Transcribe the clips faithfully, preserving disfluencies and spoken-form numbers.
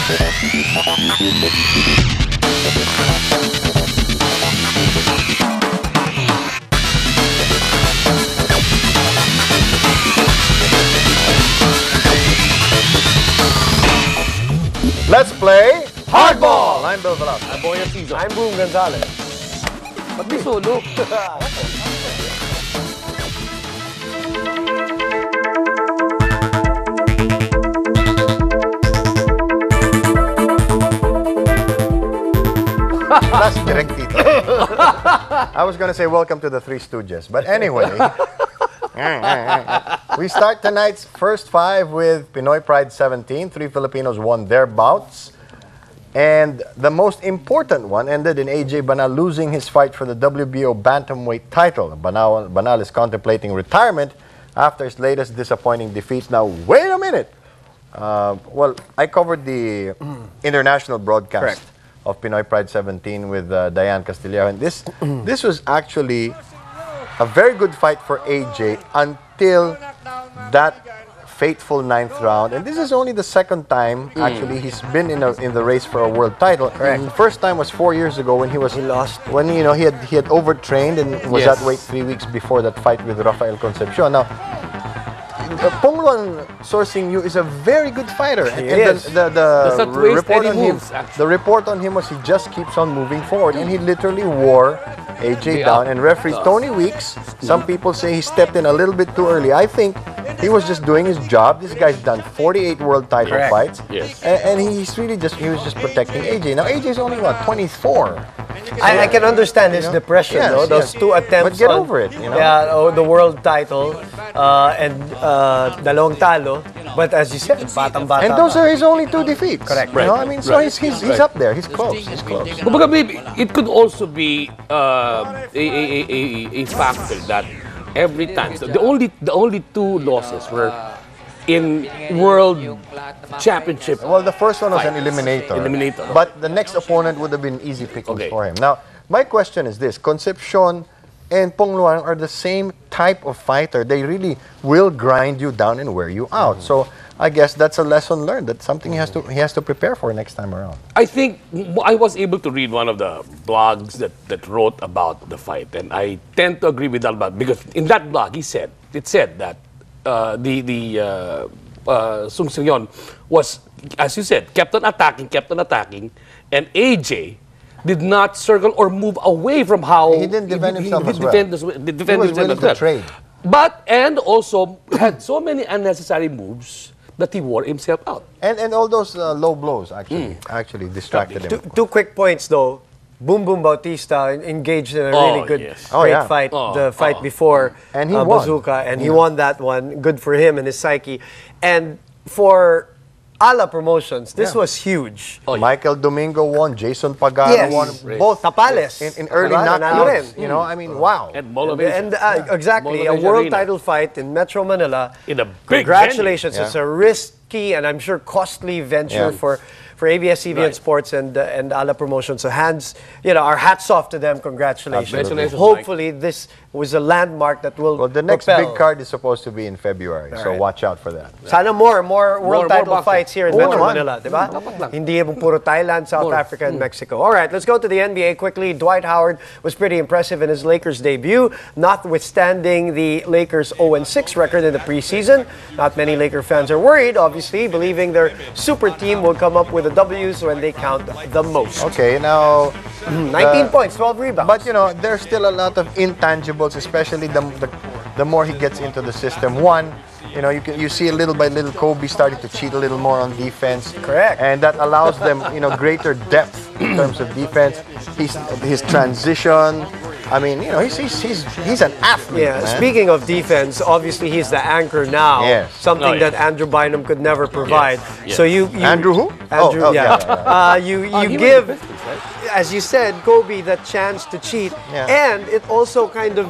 Let's play Hardball! I'm Bill Velasco. I'm Boy Season. I'm Boom Gonzalez. Ba't may solo? That's direct dito. I was gonna say welcome to the Three Stooges, but anyway. We start tonight's first five with Pinoy Pride seventeen. Three Filipinos won their bouts. And the most important one ended in A J Banal losing his fight for the W B O Bantamweight title. Banal, Banal is contemplating retirement after his latest disappointing defeat. Now, wait a minute. Uh, well, I covered the international broadcast Correct. of Pinoy Pride seventeen with uh, Diane Castillero. And this, this was actually a very good fight for A J until that fateful ninth round. And this is only the second time, mm. actually, he's been in, a, in the race for a world title. Correct. The first time was four years ago when he was... He lost. When, you know, he had, he had overtrained and was yes. at weight three weeks before that fight with Rafael Concepcion. Now, Uh, Pongluan Sourcing You is a very good fighter. He and is. the, the, the, the report on moves, him, the report on him was he just keeps on moving forward. And he literally wore A J down. And referee Tony Weeks, some people say he stepped in a little bit too early. I think he was just doing his job. This guy's done forty-eight world title Correct. fights. Yes. And, and he's really just, he was just protecting A J. Now, A J's only, what, twenty-four? I, I can understand his You know? depression, Yes, though. Those yes. two attempts. But get on, over it, you know? Yeah, oh, the world title uh, and uh, dalawang talo. But as you said, batang-bata. And those are his only two defeats. Correct. You know, Right. I mean, so Right. he's, he's, he's Right. up there. He's close. He's close. Kumbaga, maybe it could also be uh, a, a, a, a factor that every time, so the only the only two losses were in World Championship. Well, the first one was an fights. eliminator. Eliminator. But the next opponent would have been easy pickings Okay. for him. Now, my question is this. Concepcion and Pongluan are the same type of fighter. They really will grind you down and wear you out. Mm-hmm. So I guess that's a lesson learned. That's something he has to he has to prepare for next time around. I think I was able to read one of the blogs that, that wrote about the fight, and I tend to agree with that blog because in that blog he said it said that uh, the the uh, uh, Sung Seon was, as you said, kept on attacking, kept on attacking, and A J did not circle or move away from how He didn't defend he, himself he, as he well. defend, as well- defend He was himself willing as well. to trade. But and also had so many unnecessary moves that he wore himself out. And and all those uh, low blows actually actually distracted Two, him. two quick points, though. Boom Boom Bautista engaged in a Oh, really good, yes. Oh, great yeah. fight. Oh, the fight oh. before And he uh, won. Bazooka, and he Yeah. won that one. Good for him and his psyche. And for Ala Promotions, this Yeah. was huge. Oh, yeah. Michael Domingo won, Jason Pagano Yes. won, Right. both Tapales. in, in early Tapales, nanalo rin. knockouts. You know, I mean, wow. And Motivation. And uh, exactly, a Motivation world Arena. title fight in Metro Manila. In a big Congratulations. venue. It's a risky and I'm sure costly venture Yeah. for for A B S C B N Right. Sports and uh, and Ala Promotions. So hands, you know, our hats off to them. Congratulations. Congratulations, Hopefully this was a landmark that will Well, the next propel. big card is supposed to be in February, so right. watch out for that. Sana more, more world More- more title boxing. fights here in Oo Metro naman. Manila, di ba? Dapat lang. Hindi yung puro Thailand, South More. Africa, and Mexico. All right, let's go to the N B A quickly. Dwight Howard was pretty impressive in his Lakers debut, notwithstanding the Lakers oh and six record in the preseason. Not many Laker fans are worried, obviously, believing their super team will come up with the W's when they count the most. Okay, now nineteen uh, points, twelve rebounds. But you know, there's still a lot of intangibles, especially the the, the more he gets into the system. One, you know, you can you see a little by little Kobe starting to cheat a little more on defense. Correct. And that allows them, you know, greater depth in terms of defense. He's his transition. I mean, you know, he's he's he's, he's an athlete. Yeah, man. speaking of defense, obviously he's the anchor now. Yes. Something Oh, yeah. that Andrew Bynum could never provide. Yes. So you, you Andrew who? Andrew, Oh, oh, yeah. yeah, yeah, yeah. Uh, you Uh, you he was give, the best, right? as you said, Kobe the chance to cheat, Yeah. and it also kind of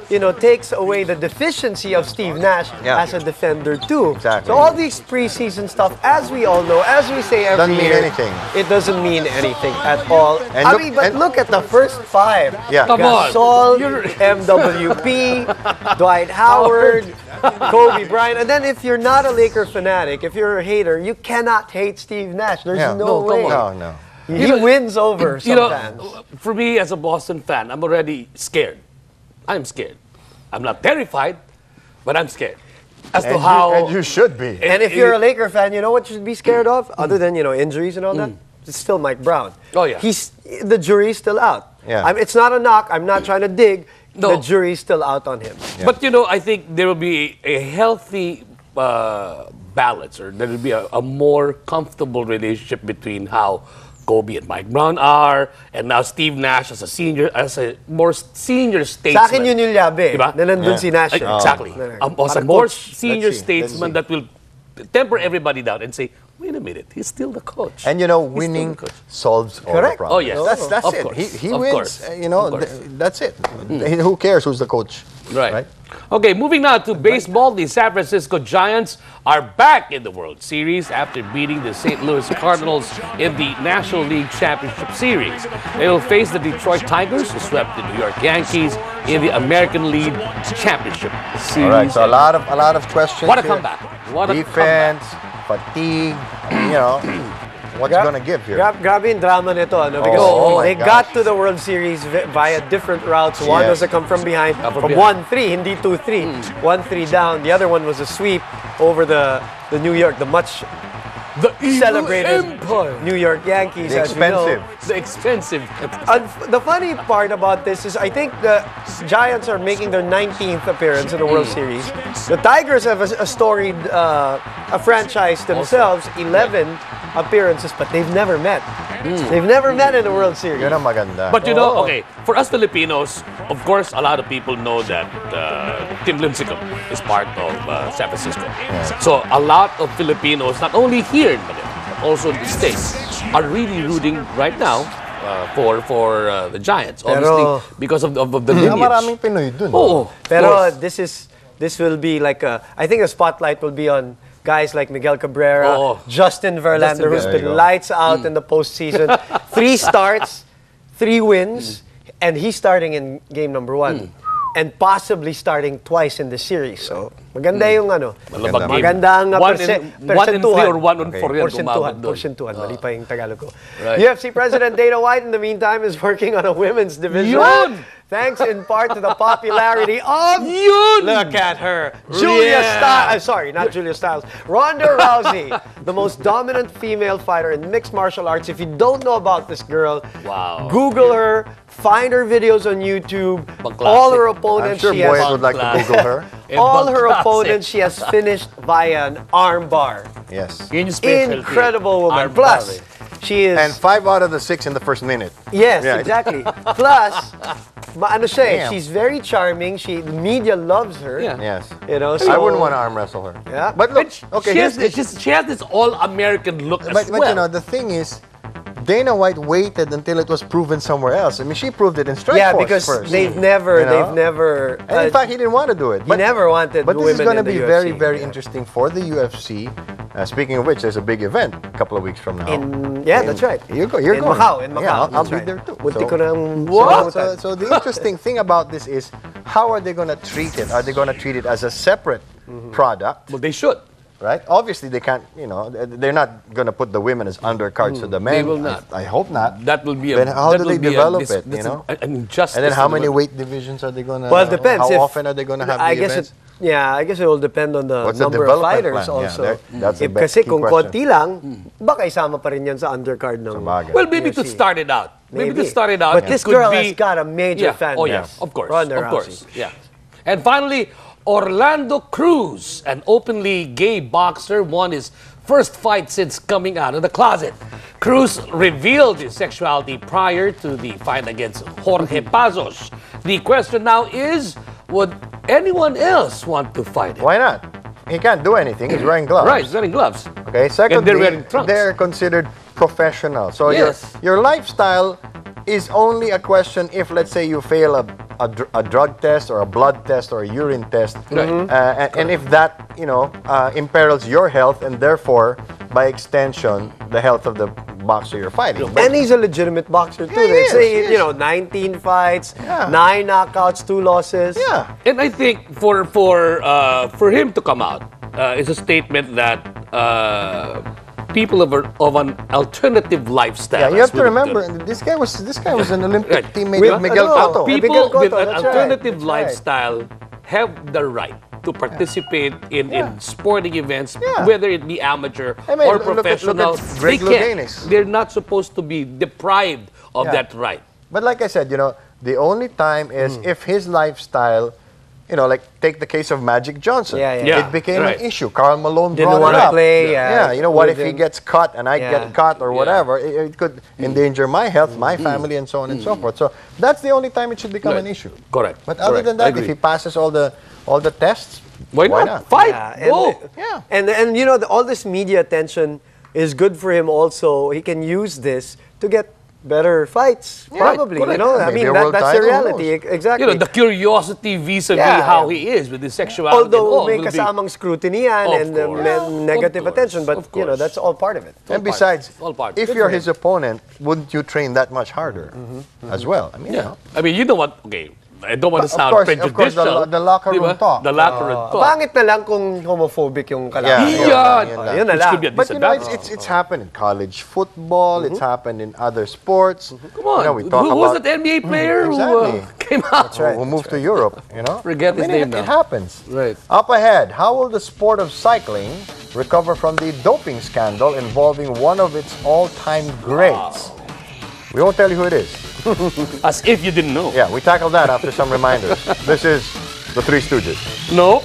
you know, takes away the deficiency of Steve Nash Yeah. as a defender too. Exactly. So all these preseason stuff, as we all know, as we say every Doesn't mean year, anything. it doesn't mean anything at all. And I look- mean, but and- look at the first five. Yeah. Come on. Gasol, You're- M W P, Dwight Howard, Kobe Bryant. And then if you're not a Laker fanatic, if you're a hater, you cannot hate Steve Nash. There's Yeah. no, No, come way. on. No, no. He You know, wins over You sometimes. know, for me as a Boston fan, I'm already scared. I'm scared. I'm not terrified, but I'm scared as to And, how. you, and you should be. And if you're a Laker fan, you know what you should be scared of? Other than, you know, injuries and all that? It's still Mike Brown. Oh, yeah. He's, the jury's still out. Yeah. I'm, it's not a knock. I'm not trying to dig. No. The jury's still out on him. But you know, I think there will be a healthy uh, balance, or there will be a, a more comfortable relationship between how Kobe and Mike Brown are, and now Steve Nash as a senior, as a more senior statesman. Sa akin yun yung labi. Diba? Na nandun Yeah. si Nash. Ay, eh. exactly. Oh. Um, as a Parang more coach. senior Let's see, let's statesman see. that will temper everybody down and say, wait a minute, he's still the coach. And you know, He's still winning the coach. solves all Correct. the problems. Oh, yes. That's, that's Of it. course. He, he Of wins. course. uh, You know, Of course. th- that's it. Who cares who's the coach? Right. Right? Okay, moving now to baseball. The San Francisco Giants are back in the World Series after beating the Saint Louis Cardinals in the National League Championship Series. They will face the Detroit Tigers, who swept the New York Yankees in the American League Championship Series. All right. So a lot of a lot of questions. What a here. comeback. What a Defense, fatigue. You know, what's Gra- gonna give here? Gra- grabe yung drama nito, ano? Because Oh, my they gosh. got to the World Series vi- via different routes. One Yes. was a come from behind, Come from from behind. one three, hindi two three. one three down. The other one was a sweep over the, the New York, the much The evil celebrated empire. New York Yankees. The as we know. expensive. The expensive. And the funny part about this is I think the Giants are making their nineteenth appearance in the World Series. The Tigers have a, a storied uh, a franchise themselves, eleven appearances, but they've never met. They've never met in the World Series. Yun ang maganda. But you know, Oh. okay, for us Filipinos, of course, a lot of people know that uh, Tim Lincecum is part of uh, San Francisco. So a lot of Filipinos, not only here in Manila, but also in the States, are really rooting right now uh, for for uh, the Giants. Obviously, Pero- because of, of, of the Ah, lineage. maraming Pinoy dun. Oo, of Pero course. this is this will be like a. I think the spotlight will be on guys like Miguel Cabrera, Oh. Justin Verlander, Justin who's There you been go. lights out in the postseason. Three starts, three wins, and he's starting in game number one. And possibly starting twice in the series. So, maganda yung ano. Malabag game. Maganda ang uh, One perse- in- one in three persentuhan. or one on Okay. four yan Porsentuhan, umabot doon. porsentuhan. Mali pa yung Tagalog ko. Right. U F C President Dana White, in the meantime, is working on a women's division. Yun! Thanks in part to the popularity of... Yun! Look at her. Julia Yeah. Stiles. Uh, sorry, not Julia Stiles. Ronda Rousey, the most dominant female fighter in mixed martial arts. If you don't know about this girl, Wow. Google her, find her videos on YouTube. Pang-classic. All her I'm opponents sure she boys has... would like to Class. Google her. All Ibang her klase. opponents she has finished via an arm bar. Yes. Yun yung specialty. Incredible woman. Arm Plus, bar, eh. she is... And five out of the six in the first minute. Yes, Yeah. exactly. Plus, maano siya eh, Damn. she's very charming. She, the media loves her. Yeah. Yes. You know, so... I wouldn't want to arm wrestle her. Yeah. But look, okay, she, has, here's, this- she has this all-American look as but, but well. you know, the thing is, Dana White waited until it was proven somewhere else. I mean, she proved it in Strikeforce Yeah, because first. they've never, You know? they've never... And in uh, fact, he didn't want to do it. he never wanted But this is women going to in the be U F C. very, very Yeah. interesting for the U F C. Uh, speaking of which, there's a big event a couple of weeks from now. In, yeah, In- that's right. You go, you're in going. Macau, in Macau. Yeah, I'll, I'll that's be right. there too. Munti So- ko nang So, sumutan. so, so the interesting thing about this is, how are they going to treat it? Are they going to treat it as a separate Mm-hmm. product? Well, they should. Right? Obviously, they can't, you know, they're not going to put the women as undercards to the men. They will not. I, I hope not. That will be a. Then how that do will they be a develop dis- it, you dis- know? An injustice. And then how to the many women. weight divisions are they going to Well, it depends. How if- often are they going to have I the guess events? it, yeah, I guess it will depend on the What's the number of development fighters plan? Yeah, also. that- that's the If best kasi key kung question. konti lang, baka isama pa rin yan sa undercard ng... Sabagay. Well, maybe to U F C. start it out. Maybe, to start it out. But it this could girl be, has got a major yeah. fan Oh base. yeah, of course, Ronda of Rousey. course, yeah. And finally, Orlando Cruz, an openly gay boxer, won his first fight since coming out of the closet. Cruz revealed his sexuality prior to the fight against Jorge Pazos. The question now is, would anyone else want to fight him? Why not? He can't do anything. He's wearing gloves. Right, he's wearing gloves. Okay. Secondly, And they're wearing trunks. they're considered professional. So Yes. your your lifestyle is only a question if, let's say, you fail a a, dr a drug test or a blood test or a urine test, Right. uh, and, and if that, you know, uh, imperils your health and therefore, by extension, the health of the boxer you're fighting. But And he's a legitimate boxer too. Yeah, he They is, say, he is. you know, nineteen fights, Yeah. nine knockouts, two losses. yeah, And I think for for uh, for him to come out uh, is a statement that uh, people of, a, of an alternative lifestyle. yeah. You have as to we remember, would- this guy was this guy was an Olympic Right. teammate With- of Miguel ano, Cotto. Miguel People with Cotto, an that's right, alternative that's right. lifestyle have the right to participate in, Yeah. in sporting events, Yeah. whether it be amateur I mean, or look at- look at professional. Greg they can't. Louganis. They're not supposed to be deprived of Yeah. that right. But like I said, you know, the only time is Hmm. if his lifestyle, you know, like take the case of Magic Johnson. Yeah, yeah. Yeah, It became right. an issue. Carl Malone Didn't brought want it to up. play. Yeah, Yeah, you know, what if with he him. gets cut and I Yeah. get cut or Yeah. whatever? It, it could endanger my health, my family, and so on and so forth. So that's the only time it should become Right. an issue. Correct. But other Correct. than I that, if agree. he passes all the all the tests, Why why not? not? Fight. Yeah, and, Go. Yeah. and and you know the, all this media attention is good for him. Also, he can use this to get better fights. Probably, you correct. know. Yeah, I maybe mean, a that, world that's the title, who reality. knows? E- Exactly. You know, the curiosity vis-a-vis Yeah, how yeah. he is with his sexuality. and Although all may will be- kasamang scrutiny yan Of and uh, course. me- Of negative course, attention, but of you know course. that's all part of it. And part. besides, All part. if Good you're for his opponent, wouldn't you train that much harder as well? I mean, you Yeah. know. I mean, you know what? Okay, I don't want to Of sound course, of prejudicial. course, the lo- the locker Di ba? room talk. The locker room talk. Pangit na lang kung homophobic yung Yeah, kalaban. yeah, Yan. yun lang. Yun na Which lang. could be a But you know, it's, disadvantage. it's, it's happened in college football, it's happened in other sports. Come on. You know, we talk Who about was that N B A player who Exactly. uh, came out? who, who moved to Europe, you know? Forget I mean, his name it, now. it happens. Right. Up ahead, how will the sport of cycling recover from the doping scandal involving one of its all-time greats? We won't tell you who it is. As if you didn't know. Yeah, we tackle that after some reminders. This is the Three Stooges. No.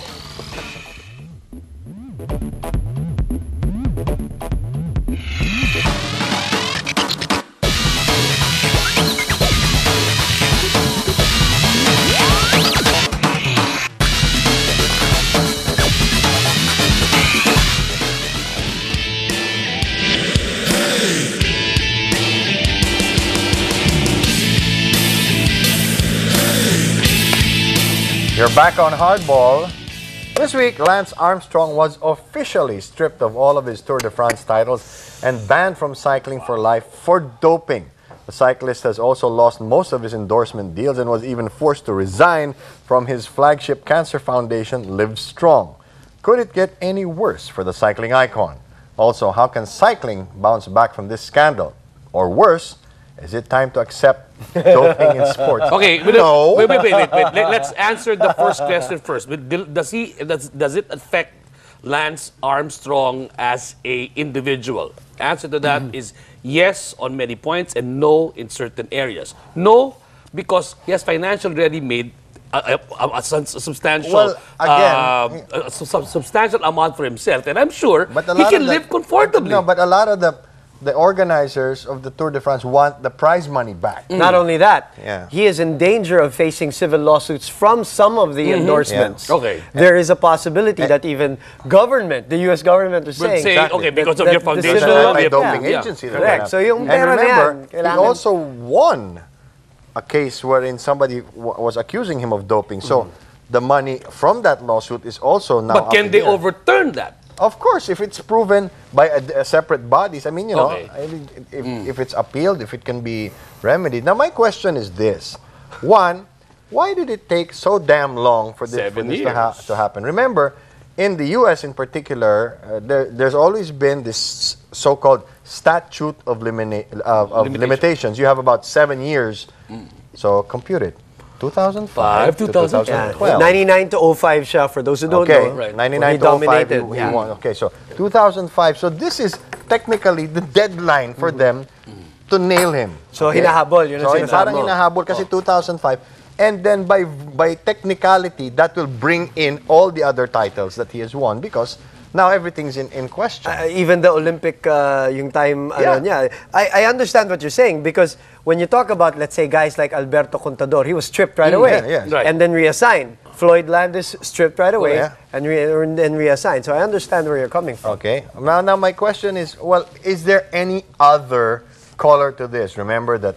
You're back on Hardball. This week, Lance Armstrong was officially stripped of all of his Tour de France titles and banned from cycling for life for doping. The cyclist has also lost most of his endorsement deals and was even forced to resign from his flagship cancer foundation, Live Strong. Could it get any worse for the cycling icon? Also, how can cycling bounce back from this scandal? Or worse, is it time to accept doping in sports? Okay, wait, No. wait, wait, wait, wait, wait. Let, us answer the first question first. But dil- Does he? Does, does it affect Lance Armstrong as a individual? Answer to that Mm-hmm. is yes on many points and no in certain areas. No, because he has financially already made a, a, a, a substantial, Well, again, uh, a sub- substantial amount for himself, and I'm sure But a he lot can of the- live comfortably. No, but a lot of the the organizers of the Tour de France want the prize money back. Not only that, Yeah. he is in danger of facing civil lawsuits from some of the endorsements. Yeah. Okay. There is a possibility that even government, the U S government is Will saying, say, Exactly. okay, because that- of your that the foundation, civil There's law- an we have- anti-doping yeah. agency. that Correct. can So have- yung and pera na remember, yan, he kailangan- also won a case wherein somebody w- was accusing him of doping. So the money from that lawsuit is also now But up can in they the air. overturn that? Of course, if it's proven by a, a separate bodies, I mean, you know, Okay. I mean, if, if it's appealed, if it can be remedied. Now, my question is this. One, why did it take so damn long for this, for Seven this to, ha- years. to happen? Remember, in the U S in particular, uh, there, there's always been this so-called statute of, limina- of, of Limitation. limitations. You have about seven years. So, compute it. two thousand five to two thousand Yeah. twenty twelve. ninety-nine to oh five siya, for those who don't Okay, know. Right. ninety-nine He to oh five, he, dominated, he yeah. won. Okay, so two thousand five. So this is technically the deadline for them to nail him. So, Okay? hinahabol, yun ang So, sinasabi parang mo. hinahabol kasi two thousand five. And then by by technicality, that will bring in all the other titles that he has won because now everything's in, in question. Uh, even the Olympic, uh, yung time, Yeah. ano niya. I, I understand what you're saying because when you talk about, let's say, guys like Alberto Contador, he was stripped right away yeah, yeah. Right. and then reassigned. Floyd Landis stripped right away yeah. and, re- and then reassigned. So I understand where you're coming from. Okay. Now, now my question is, well, is there any other color to this? Remember that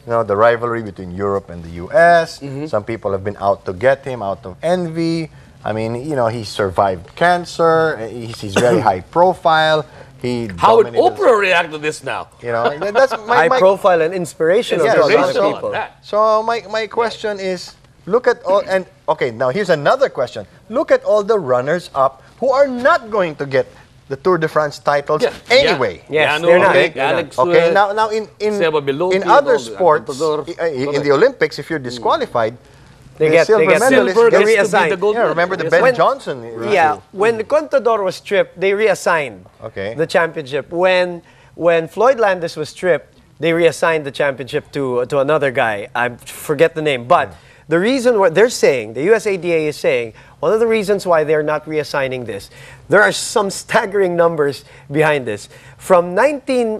you know, the rivalry between Europe and the U S. Mm-hmm. Some people have been out to get him out of envy. I mean, you know, he survived cancer. He's, he's very high profile. He How would dominated- Oprah react to this now? You know, that's my, High my profile and inspirational Yeah, to a lot of inspirational, people. that. So my, my question is, look at all, and okay, now here's another question. Look at all the runners-up who are not going to get the Tour de France titles Yeah. anyway. Yes, Yano, they're not. okay, They're not. Alex, Okay, uh, now now in in, Seba Beloki in and other all the- sports, Contador. i- i- in the Olympics, if you're disqualified, They the get- silver they get medalist silver gets- gets to be reassigned. the gold Yeah, remember the medal. Ben When- Johnson? Yeah, when the Contador was stripped, they reassigned Okay. the championship. When when Floyd Landis was stripped, they reassigned the championship to to another guy. I forget the name, but the reason what they're saying, the U S A D A is saying, one of the reasons why they're not reassigning this, there are some staggering numbers behind this. From nineteen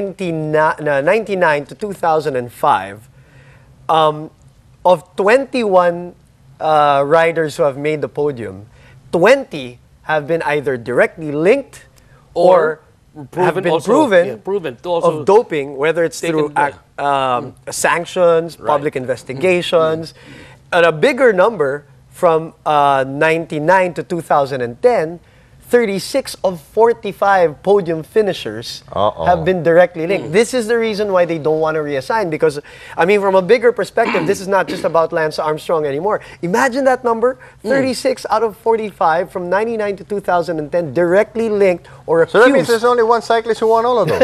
ninety-nine to two thousand five, um, of twenty-one uh, riders who have made the podium, twenty have been either directly linked or, Or have proven been also- proven, yeah, proven to also of doping, whether it's taken- through ac- um, sanctions, public Right. investigations, and a bigger number from uh, ninety-nine to two thousand ten. thirty-six of forty-five podium finishers Uh-oh. have been directly linked. This is the reason why they don't want to reassign, because, I mean, from a bigger perspective, this is not just about Lance Armstrong anymore. Imagine that number, thirty-six out of forty-five from ninety-nine to two thousand ten directly linked or accused. So that means there's only one cyclist who won all of those.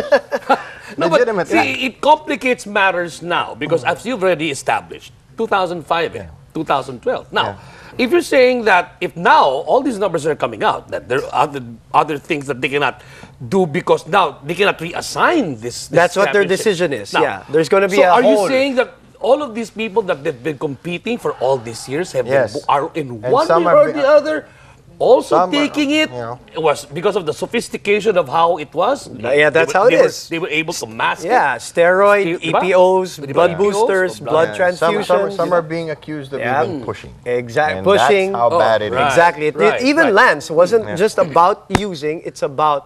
No, but Legitimately. see, it complicates matters now because as you've already established, two thousand five and two thousand twelve. Now, if you're saying that if now all these numbers are coming out, that there are other, other things that they cannot do because now they cannot reassign this, this That's what their championship. decision is, Now, yeah. There's gonna be so a are you whole- saying that all of these people that they've been competing for all these years have Yes. been, are in And one some way are or be- the other also some are, taking it? you know. It was because of the sophistication of how it was. Yeah, that's They were- how it they were- is. They were able to mask it. Yeah, steroid, Diba? E P Os, Diba? blood E P Os, boosters, or blood Yeah, some, transfusions. some, some are being accused of Yeah. even pushing. Exact- And pushing. That's how Oh, bad it is. right. Exactly. It- Right, even right. Lance wasn't just about using, it's about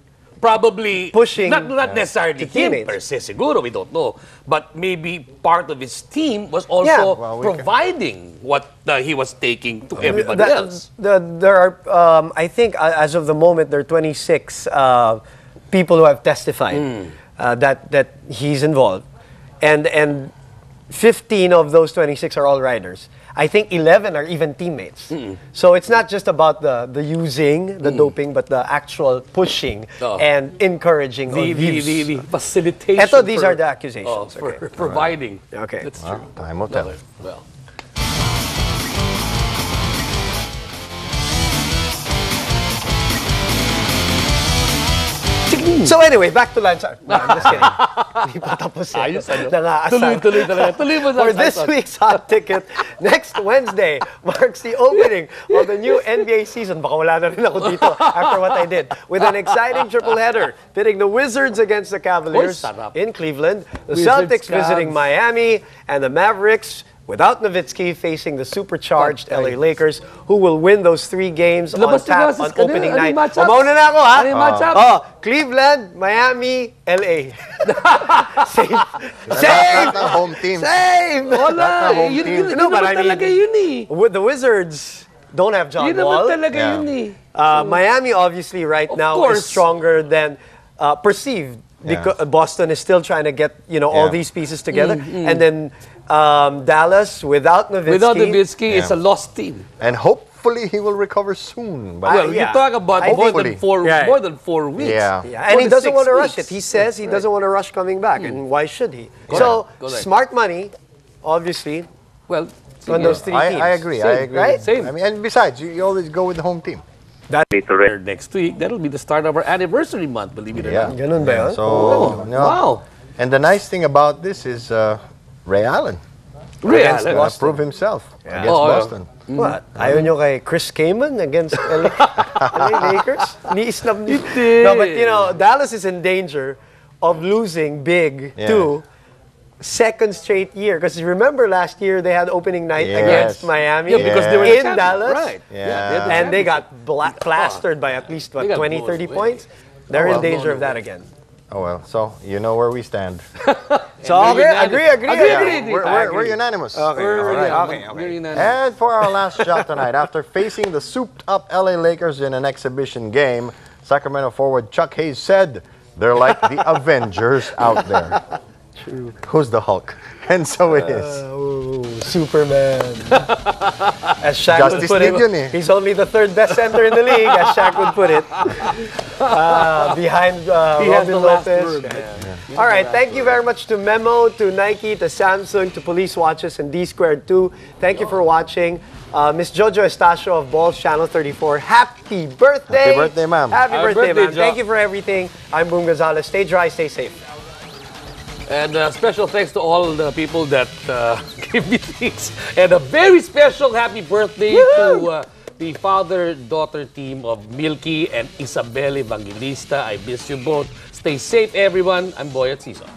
Probably Pushing, not, not necessarily to him teammates. per se, siguro, we don't know. But maybe part of his team was also Yeah. Well, we can- providing what uh, he was taking to everybody The- else. the- there are, um, I think, uh, as of the moment, there are twenty-six uh, people who have testified Hmm. uh, that that he's involved, and and fifteen of those twenty-six are all riders. I think eleven are even teammates. So it's not just about the the using the doping, but the actual pushing Oh. and encouraging The, of the, use. the, the facilitation. Eto, these for- are the accusations, oh, for okay. providing. Okay. That's Well, true. time will tell. Well. So anyway, back to Lance. Ar- No, I'm just kidding. Hindi pa tapos eh. Ayos, ano? Nangaasar. Tuloy, tuloy talaga. Tuloy mo For sa- this week's hot ticket, next Wednesday marks the opening of the new N B A season. Baka wala na rin ako dito after what I did. With an exciting triple header pitting the Wizards against the Cavaliers Oy, sarap. in Cleveland, the Wizards, Celtics visiting Cavs. Miami, and the Mavericks without Nowitzki facing the supercharged L A Lakers, who will win those three games on Labas na tap gases on ka na. opening Ano yung night. matchups? Umauna na ako, ha? Ano yung matchups? Oh, Cleveland, Miami, L A. Same. Same. Lahat ng home team. Same. Wala. Lahat ng home Yun, team. yun, yun No, but naman I mean- talaga yun eh. With the Wizards don't have John Yun naman Wall. talaga Yeah. yun eh. Uh, Miami obviously right Of now course. is stronger than uh, perceived. Yeah. Because Boston is still trying to get you know all Yeah. these pieces together, and then um, Dallas without Nowitzki. Without Nowitzki, it's Yeah. a lost team. And hopefully he will recover soon. But Well, yeah. you talk about I more think- than four, Yeah. more than four weeks. Yeah. Yeah, and he More than doesn't six want to rush it. weeks. He says he doesn't want to rush coming back, and why should he? so Go there. smart money, obviously, Well, on those three teams. I, I agree. Same, I agree. right? Same. I mean, and besides, you, you always go with the home team. later next week, that'll be the start of our anniversary month, believe it or Yeah. not. Ganun ba yun? So, Oh, you know, wow. And the nice thing about this is uh, Ray Allen Real. Against uh, Boston. prove himself against Oh, yeah. Boston. What? Ayaw nyo kay Chris Kaman against L A, L A Lakers? Ni-snub niyo. Hindi. No, but you know, Dallas is in danger of losing big Yeah. to second straight year. Because remember last year they had opening night Yes. against Miami Yeah, because they were the in champions. Dallas. Right. Yeah. they had the And they championship. got bla- plastered by at least, what, They got twenty, blown thirty away. points? They're Oh, in well, danger blown of that away. again. Oh well, so you know where we stand. So, And we're agree, unanimous. agree, agree, Agree, agree. agree, agree. We're, I we're, agree. we're unanimous. Okay, We're- all right. yeah, Okay, okay. we're unanimous. And for our last shot tonight, after facing the souped-up L A Lakers in an exhibition game, Sacramento forward Chuck Hayes said, "They're like the Avengers out there." True. Who's the Hulk? And so it is. Oh, Superman. As Shaq would Justice put League it, yun eh. he's only the third best center in the league, as Shaq would put it. Uh, behind uh, He has Robin the last Lopez. word, man. All right, thank you very much to Memo, to Nike, to Samsung, to Police Watches, and D Squared two. Thank you for watching. Uh, Miss Jojo Estacio of Balls Channel thirty-four, happy birthday! Happy birthday, ma'am. Happy Happy birthday, birthday, ma'am. Jo. Thank you for everything. I'm Boom Gonzalez. Stay dry, stay safe. And uh, special thanks to all the people that uh, gave me things. And a very special happy birthday to uh, the father-daughter team of Milky and Isabel Evangelista. I miss you both. Stay safe, everyone. I'm Boy at Season.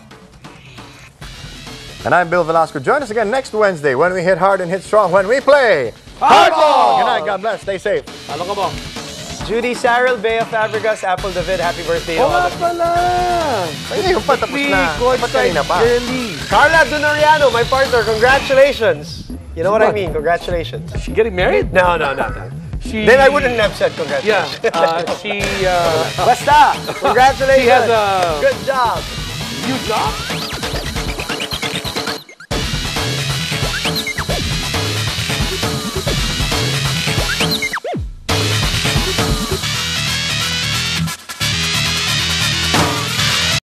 And I'm Bill Velasco. Join us again next Wednesday when we hit hard and hit strong when we play Hardball! Good night. God bless. Stay safe. Ano ka ba? Judy Cyril, Bea Fabregas, Apple David, happy birthday to all of you. pala! Ay, yung pa, tapos na. Dapat kanina pa. Carla Dunoriano, my partner, congratulations. You know what I mean? Congratulations. Is she getting married? No, no, no, no. She, Then I wouldn't have said Yeah, congratulations. uh, she, uh, Basta! Congratulations. She has a- Good job. new job?